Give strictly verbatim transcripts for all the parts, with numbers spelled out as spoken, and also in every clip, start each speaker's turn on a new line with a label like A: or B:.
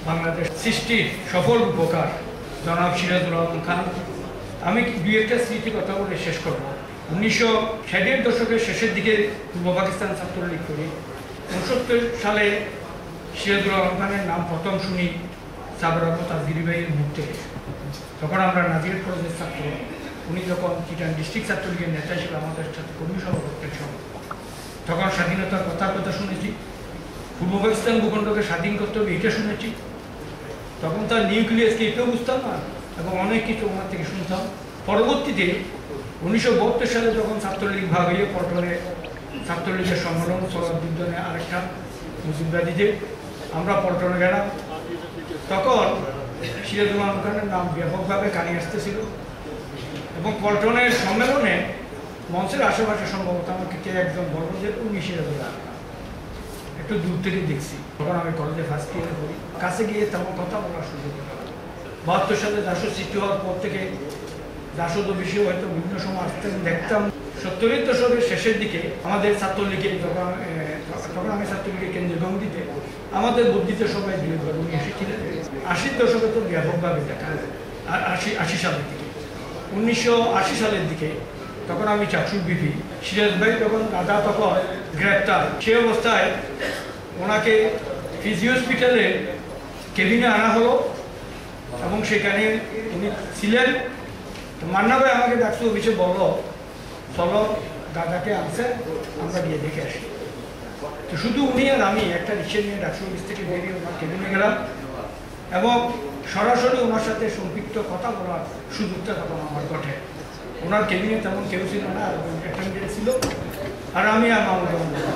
A: বাংলাদেশ সৃষ্টির সফল উপকার জনাব সিরাজুল আলম খান। আমি দুই একটা স্মৃতি কথা বলে শেষ করব। উনিশশো ষাটের দশকের শেষের দিকে পূর্ব পাকিস্তান ছাত্রলীগ করি। উনসত্তর সালে সিরাজুল আলম খানের নাম প্রথম শুনি সাবর আহমদ আজগিরি ভাইয়ের মুখ থেকে। তখন আমরা নাজির কলেজের ছাত্র, উনি যখন চিটাং ডিস্ট্রিক্ট ছাত্রলীগের নেতা ছিল আমাদের সাথে কর্মী সভাপতির সময়, তখন স্বাধীনতার কথার কথা শুনেছি, পূর্ব পাকিস্তান ভূখণ্ডকে স্বাধীন করতে হবে এটা শুনেছি। তখন তার নিউক্লিয়াসকে এটাও বুঝতাম না এবং অনেক কিছু ওনার থেকে শুনতাম। পরবর্তীতে উনিশশো বহত্তর সালে যখন ছাত্রলীগ ভাগ হয়ে পল্টনে ছাত্রলীগের সম্মেলন সরব বিদ্যানে আরেকটা মুজিববাদীদের আমরা পল্টনে গেলাম, তখন সিরাজুল আলম খানের নাম ব্যাপকভাবে কানে আসতেছিল এবং পল্টনের সম্মেলনে মঞ্চের আশেপাশে সম্ভবত আমাকে কে একজন বলল যে উনি সিরাজুল আলম খান। একটু দূর থেকে দেখছি, তখন আমি কলেজে ফার্স্ট ইয়ারে পড়ি, কাছে গিয়ে তেমন কথা বলার সুযোগ পেলাম। বাহাত্তর সালে জাসদ সৃষ্টি হওয়ার পর থেকে জাসদ বিষয়ে হয়তো বিভিন্ন সময় আসতেন, দেখতাম। সত্তরের দশকের শেষের দিকে আমাদের ছাত্রলীগে যখন তখন আমি ছাত্রলীগের কেন্দ্রীয় কমিটিতে আমাদের বুদ্ধিতে সবাই বিয়ে করে উনি এসেছিলেন। আশির দশকে তো ব্যাপকভাবে দেখা যায়, আশি আশি সালের দিকে উনিশশো আশি সালের দিকে তখন আমি চাকসুর বিপি সিরাজ ভাই তখন দাদা তখন গ্রেপ্তার। সে অবস্থায় ওনাকে ফিজি হসপিটালে কেবিনে আনা হলো এবং সেখানে উনি ছিলেন। মান্না ভাই আমাকে ডাকসু অফিসে বললো, চলো দাদাকে আনছে, আমরা গিয়ে দেখে আসি। তো শুধু উনি আর আমি একটা রিক্সা নিয়ে ডাকসু অফিস থেকে বেরিয়ে ওনার কেবিনে গেলাম এবং সরাসরি ওনার সাথে সম্পৃক্ত কথা বলার সুযোগটা তখন আমার ঘটে। ওনার কেবিনে তেমন কেউ ছিল না, অ্যাটেন্ডেন্ট ছিল আর আমি আর মামুন।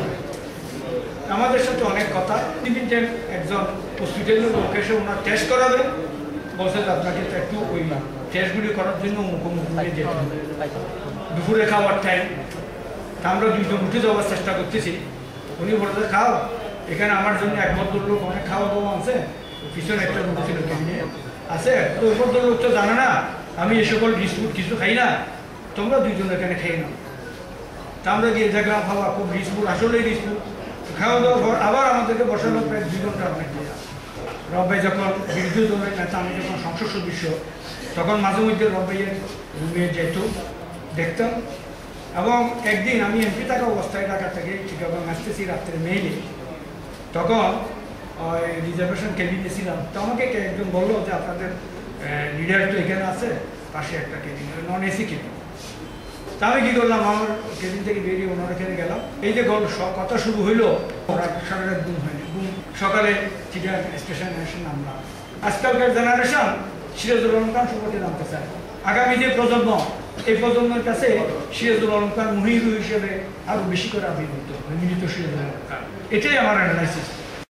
A: আমাদের সাথে অনেক কথা। তিনি একজন হসপিটালের লোক এসে ওনার টেস্ট করাবেন, বলছে যে আপনাকে তো একটু ওই টেস্টগুলি করার জন্য মুখোমুখি যেতে হবে। দুপুরে খাওয়ার টাইম, তা আমরা দুইজন উঠে যাওয়ার চেষ্টা করতেছি। উনি বলতে খাও, এখানে আমার জন্য এক ভদ্রলোক অনেক খাওয়া দাওয়া আছে, পিছনে একটা রুটি ছিল কেমনি আছে, তো ওই ভদ্রলোক তো জানে না আমি এ সকল বিস্কুট কিছু খাই না, তোমরা দুইজন এখানে খেয়ে নাও। তা আমরা গিয়ে দেখলাম খাওয়া খুব বিস্কুট, আসলেই বিস্কুট। খাওয়া দাওয়ার পর আবার আমাদেরকে বসানো প্রায় দুই ঘন্টা অনেক দিয়ে। রব্বাই যখন বিরোধী দলের নেতা, আমি যখন সংসদ সদস্য, তখন মাঝে মধ্যে রব্বাইয়ের রুমে যেত, দেখতাম। এবং একদিন আমি এমপি থাকা অবস্থায় ঢাকা থেকে চিটাগং আসতেছি রাত্রে মেইলে, তখন ওই রিজার্ভেশন কেবিনে ছিলাম। তো আমাকে একজন বললো যে আপনাদের লিডার তো এখানে আছে, পাশে একটা কেবিন, নন এসি কেবিন। তা আমি কী করলাম, আমার কেবিন থেকে বেরিয়ে ওনার এখানে গেলাম। এই যে কথা শুরু হইলো, সারা রাত ঘুম হয়নি। ঘুম সকালে চিটাগং স্টেশনে এসে নামলাম। আজকালকার জেনারেশন সিরাজুল আলম খান সম্পর্কে জানতে চায়। আগামী যে প্রজন্ম, এই প্রজন্মের কাছে সিরাজুল আলম খান মহিরু হিসেবে আরো বেশি করে আবির্ভূত মিলিত সিরাজুল আলম খান। এটাই আমার অ্যানালাইসিস।